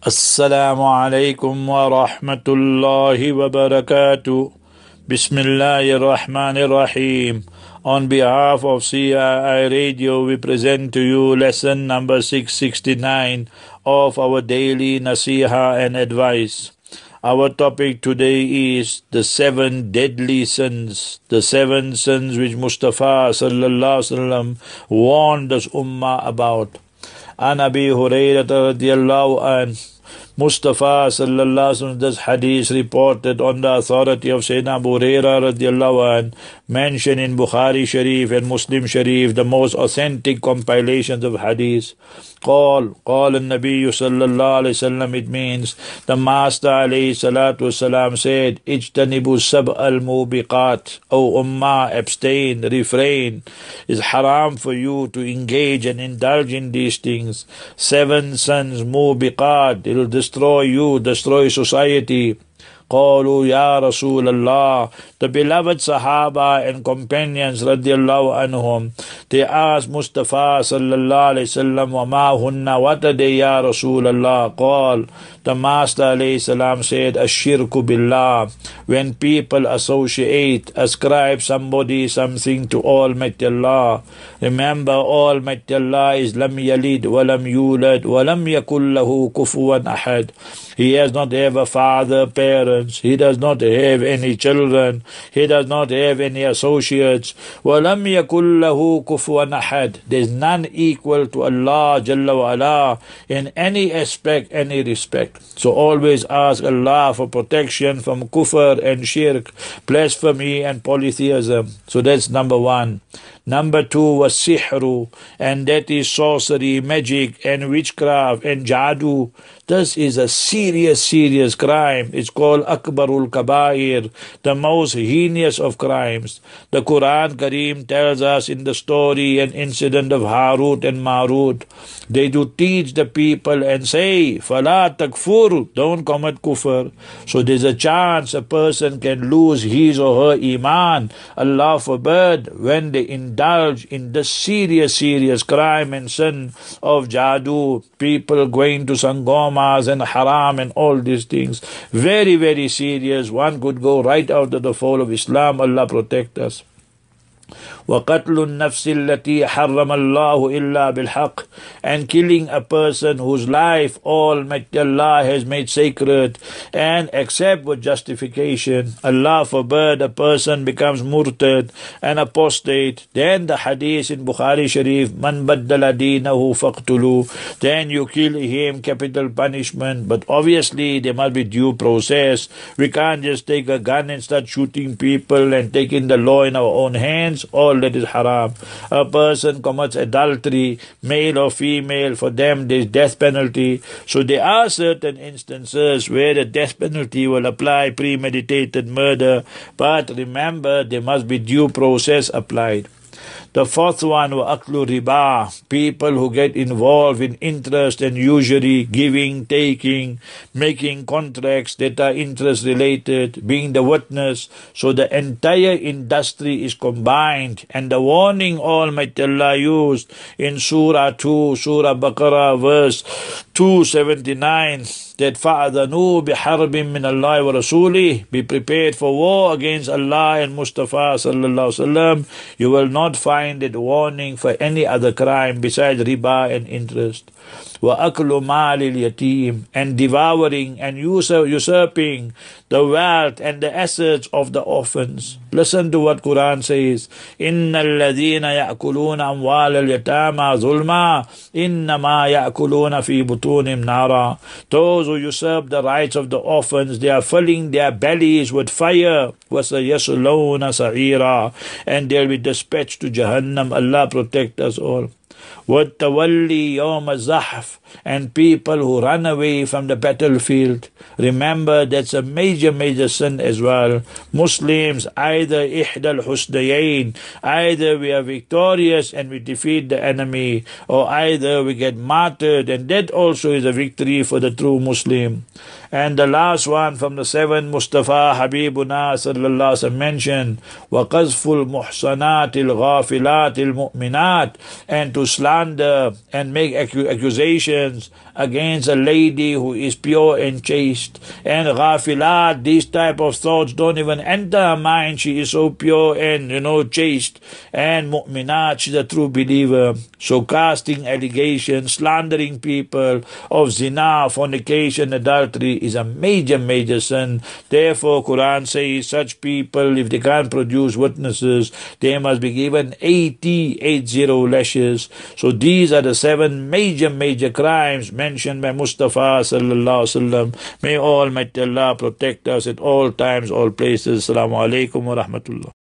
Assalamu alaikum wa rahmatullahi wa barakatuh. Bismillahir Rahmanir Rahim. On behalf of CII Radio, we present to you lesson number 669 of our daily nasiha and advice. Our topic today is the 7 deadly sins, the 7 sins which Mustafa sallallahu alaihi wasallam warned us ummah about. An Abi Hurairah radiyallahu anhu, Mustafa sallallahu alaihi wasallam, this hadith reported on the authority of Sayyidina Abu Hurairah radiyallahu anhu, mentioned in Bukhari Sharif and Muslim Sharif, the most authentic compilations of hadith. قال النبي صلى الله عليه وسلم, it means the Master alayhi salatu wasalam said, اجتنبوا السبع الموبقات, O Ummah, abstain, refrain. It's haram for you to engage and indulge in these things. 7 sins, mubiqat, it will destroy you, destroy society. قالوا يا رسول الله, the beloved Sahaba and companions radiallahu anhum, they asked Mustafa sallallahu alayhi wasallam, وما هن, what are they ya Rasul Allah? قال, the Master alayhi salam said, الشرك بالله, when people associate, ascribe somebody something to Almighty Allah. Remember, Almighty Allah is lam yalid walam yulad walam yakul lahu kufuwan ahad. He has not have a father, parents. He does not have any children. He does not have any associates. وَلَمْ يَكُلْ لَهُ كُفُوًا أَحَدٍ. There is none equal to Allah Jalla wa Ala in any aspect, any respect. So always ask Allah for protection from kufr and shirk, blasphemy and polytheism. So that's number 1. Number 2 was sihru, and that is sorcery, magic and witchcraft and jadoo. This is a serious crime. It's called Akbarul Kabair, the most heinous of crimes. The Quran Kareem tells us in the story and incident of Harut and Marut, they do teach the people and say, Fala takfur, don't commit kufr. So there's a chance a person can lose his or her iman. Allah forbid, when they indulge in the serious crime and sin of jadoo, people going to sangomas and haram and all these things. Very serious. One could go right out of the fold of Islam. Allah protect us. وَقَتْلُ النَّفْسِ الَّتِي حَرَّمَ اللَّهُ إِلَّا بِالْحَقِّ, and killing a person whose life Almighty Allah has made sacred and except with justification. Allah forbid a person becomes murtad and apostate. Then the hadith in Bukhari Sharif, man baddala deenahu faqtulu, then you kill him, capital punishment. But obviously there must be due process. We can't just take a gun and start shooting people and taking the law in our own hands. All that is haram. A person commits adultery, male or female, for them there is death penalty. So there are certain instances where the death penalty will apply, premeditated murder. But remember, there must be due process applied. The 4th one, وَأَكْلُ riba, people who get involved in interest and usury, giving, taking, making contracts that are interest related, being the witness. So the entire industry is combined. And the warning Almighty Allah used in Surah 2, Surah Baqarah, verse 279, that فَأَذَنُوا بِحَرْبٍ مِّنَ اللَّهِ وَرَسُولِهِ, be prepared for war against Allah and Mustafa sallallahu alaihi wasallam. You will not find it warning for any other crime besides riba and interest. وَأَكْلُ مَالِ الْيَتِيمِ, and devouring and usurping the wealth and the assets of the orphans. Listen to what Quran says. إِنَّ الَّذِينَ يَأْكُلُونَ أَمْوَالَ الْيَتَامَى ظُلْمًا إِنَّمَا يَأْكُلُونَ فِي بُطُونِهِمْ نَارًا. Those who usurp the rights of the orphans, they are filling their bellies with fire. وَسَيَصْلَوْنَ سَعِيرًا, and they'll be dispatched to Jahannam. Allah protect us all. وَالتَّوَلِّي يَوْمَ الزَّحْفِ, and people who run away from the battlefield. Remember, that's a major sin as well. Muslims, either إِحْدَى الْحُسْنَيَيْن, either we are victorious and we defeat the enemy, or either we get martyred, and that also is a victory for the true Muslim. And the last one from the 7 Mustafa Habibuna sallallahu alaihi wasallam mentioned, وَقَذْفُ الْمُحْصَنَاتِ الْغَافِلَاتِ الْمُؤْمِنَاتِ, and to slap slander and make accusations against a lady who is pure and chaste. And ghafilat, these type of thoughts don't even enter her mind. She is so pure and, chaste. And mu'minat, she's a true believer. So casting allegations, slandering people of zina, fornication, adultery is a major, major sin. Therefore, Quran says such people, if they can't produce witnesses, they must be given 80 lashes. So these are the 7 major, major crimes mentioned by Mustafa sallallahu alaihi wasallam. May Almighty Allah protect us at all times, all places. Assalamu alaikum wa rahmatullah.